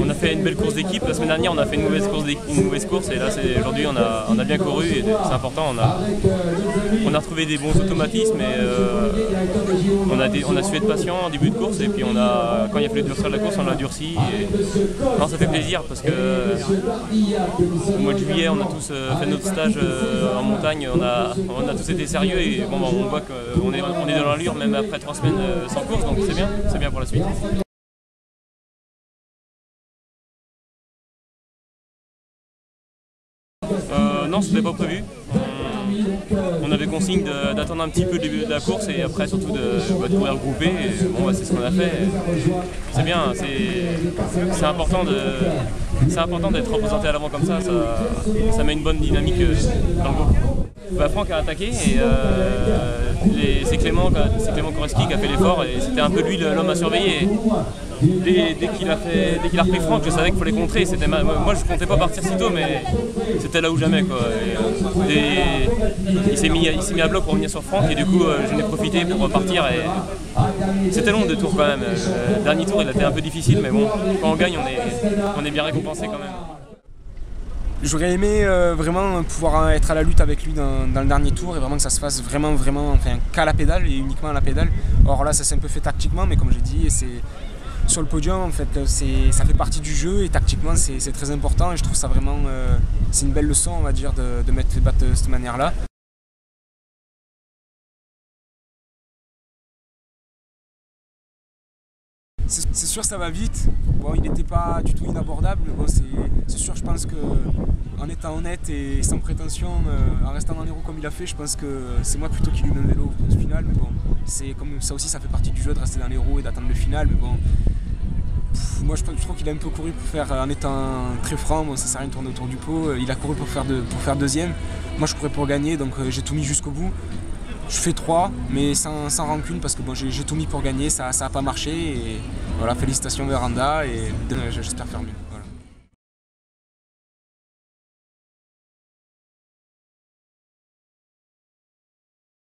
a fait une belle course d'équipe. La semaine dernière, on a fait une mauvaise course et là, aujourd'hui, on a bien couru et c'est important. On a retrouvé des bons automatismes et on a su être patient en début de course et puis quand il a fallu durcir la course, on l'a durci. Non, ça fait plaisir parce que au mois de juillet, on a tous fait notre stage en montagne, on a tous été sérieux et bon, on voit qu'on est dans l'allure même après 3 semaines sans course, donc c'est bien pour la suite. Non, ce n'était pas prévu. On avait consigne d'attendre un petit peu le début de la course et après surtout de courir groupé. Et bon, c'est ce qu'on a fait. C'est bien, c'est important d'être représenté à l'avant comme ça. Ça met une bonne dynamique dans le groupe. Franck a attaqué et c'est Clément Koreski qui a fait l'effort et c'était un peu lui l'homme à surveiller. Dès qu'il a repris Franck, je savais qu'il fallait contrer. Moi je comptais pas partir si tôt, mais c'était là ou jamais, quoi. Il s'est mis à bloc pour revenir sur Franck et du coup j'en ai profité pour repartir. C'était long de tour quand même. Le dernier tour il a été un peu difficile, mais bon, quand on gagne on est bien récompensé quand même. J'aurais aimé vraiment pouvoir être à la lutte avec lui dans le dernier tour et vraiment que ça se fasse vraiment qu'à la pédale et uniquement à la pédale. Or là ça s'est un peu fait tactiquement, mais comme j'ai dit, sur le podium en fait, ça fait partie du jeu et tactiquement c'est très important et je trouve ça vraiment c'est une belle leçon, on va dire, de m'être fait battre de cette manière-là. C'est sûr ça va vite, bon, il n'était pas du tout inabordable, bon, c'est sûr, je pense qu'en étant honnête et sans prétention, en restant dans les roues comme il a fait, je pense que c'est moi plutôt qui lui mets le vélo au final, mais bon, c'est comme ça aussi, ça fait partie du jeu de rester dans les roues et d'attendre le final, mais bon, moi je trouve qu'il a un peu couru pour faire, en étant très franc, bon, ça sert à rien de tourner autour du pot, il a couru pour faire deuxième, moi je courais pour gagner, donc j'ai tout mis jusqu'au bout. Je fais 3, mais sans rancune parce que bon, j'ai tout mis pour gagner, ça n'a pas marché et voilà, félicitations Véranda et j'espère faire mieux.